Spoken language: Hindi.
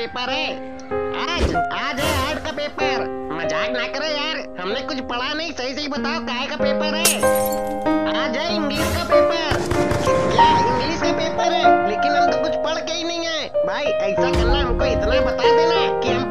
पेपर है। आज आज है आर्ट का पेपर। मजाक ना करो यार, हमने कुछ पढ़ा नहीं। सही सही बताओ काहे का पेपर है। आज है इंग्लिश का पेपर। क्या इंग्लिश का पेपर है? लेकिन हम तो कुछ पढ़ के ही नहीं आए। भाई ऐसा करना, हमको इतना बता देना कि हम